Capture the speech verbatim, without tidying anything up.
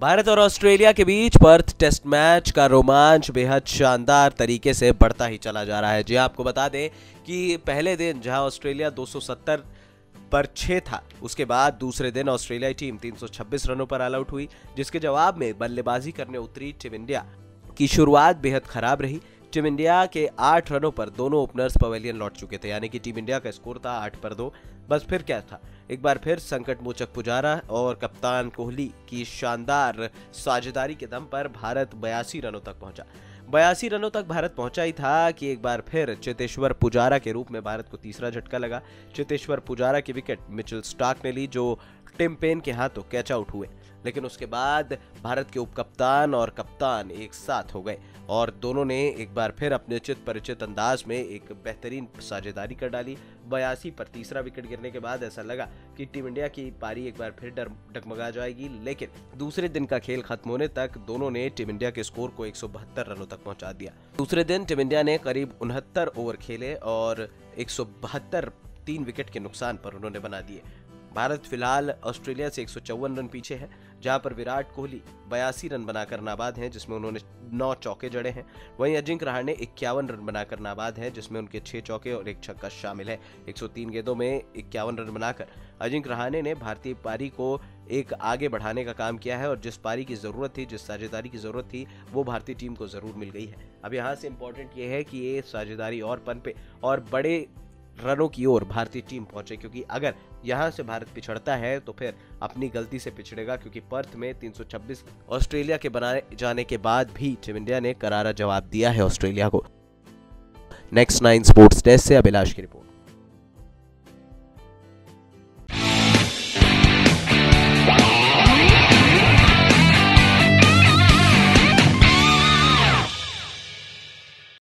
भारत और ऑस्ट्रेलिया के बीच Perth test match का रोमांच बेहद शानदार तरीके से बढ़ता ही चला जा रहा है। जी आपको बता दें कि पहले दिन जहां ऑस्ट्रेलिया दो सौ सत्तर पर छह था, उसके बाद दूसरे दिन ऑस्ट्रेलियाई टीम तीन सौ छब्बीस रनों पर ऑल आउट हुई, जिसके जवाब में बल्लेबाजी करने उतरी टीम इंडिया की शुरुआत बेहद खराब रही। टीम इंडिया के आठ रनों पर दोनों ओपनर्स पवेलियन लौट चुके थे, यानी कि टीम इंडिया का स्कोर था आठ पर दो। बस फिर क्या था, एक बार फिर संकट मोचक पुजारा और कप्तान कोहली की शानदार साझेदारी के दम पर भारत बयासी रनों तक पहुंचा। बयासी रनों तक भारत पहुंचा ही था कि एक बार फिर चेतेश्वर पुजारा के रूप में भारत को तीसरा झटका लगा। चेतेश्वर पुजारा की विकेट मिचेल स्टार्क ने ली, जो टिम पेन के हाथों कैच आउट हुए, लेकिन उसके बाद भारत के उपकप्तान और कप्तान एक साथ हो गए और दोनों ने एक बार फिर अपने चित परिचित अंदाज में एक बेहतरीन साझेदारी कर डाली। बयासी पर तीसरा विकेट गिरने के बाद ऐसा लगा कि टीम इंडिया की पारी एक बार फिर डर डगमगा जाएगी, लेकिन दूसरे दिन का खेल खत्म होने तक दोनों ने टीम इंडिया के स्कोर को एक सौ बहत्तर रनों तक पहुंचा दिया। दूसरे दिन टीम इंडिया ने करीब उनहत्तर ओवर खेले और एक सौ बहत्तर तीन विकेट के नुकसान पर उन्होंने बना दिए। भारत फिलहाल ऑस्ट्रेलिया से एक सौ चौवन रन पीछे है, जहां पर विराट कोहली बयासी रन बनाकर नाबाद हैं, जिसमें उन्होंने नौ चौके जड़े हैं। वहीं अजिंक्य रहाणे इक्यावन रन बनाकर नाबाद हैं, जिसमें उनके छह चौके और एक छक्का शामिल है। एक सौ तीन गेंदों में इक्यावन रन बनाकर अजिंक्य रहाणे ने भारतीय पारी को एक आगे बढ़ाने का काम किया है और जिस पारी की जरूरत थी, जिस साझेदारी की जरूरत थी, वो भारतीय टीम को जरूर मिल गई है। अब यहाँ से इंपॉर्टेंट ये है कि ये साझेदारी और पनपे और बड़े रनों की ओर भारतीय टीम पहुंचे, क्योंकि अगर यहां से भारत पिछड़ता है तो फिर अपनी गलती से पिछड़ेगा, क्योंकि पर्थ में तीन सौ छब्बीस ऑस्ट्रेलिया के बनाए जाने के बाद भी टीम इंडिया ने करारा जवाब दिया है ऑस्ट्रेलिया को। नेक्स्ट नाइन स्पोर्ट्स डेस्क से अभिलाष की रिपोर्ट।